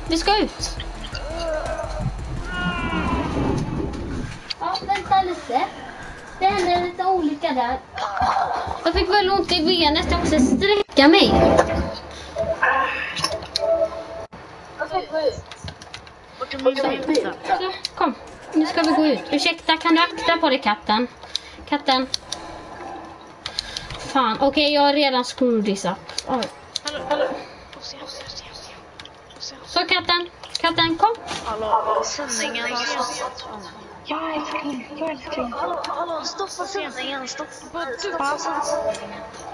Vi ska ut. Ja, vänta lite. Det hände lite olycka där. Jag fick väl ont i benet. Jag måste sträcka mig. Jag ska gå ut. Så, kom. Nu ska vi gå ut. Ursäkta, kan du akta på dig, katten? Katten. Fan, okej, jag har redan screwed this up. Oj. Hallå. Så katten, kom. Hallå, sändningen. Jag älskling. Hallå, stoppa sändningen. Stoppa.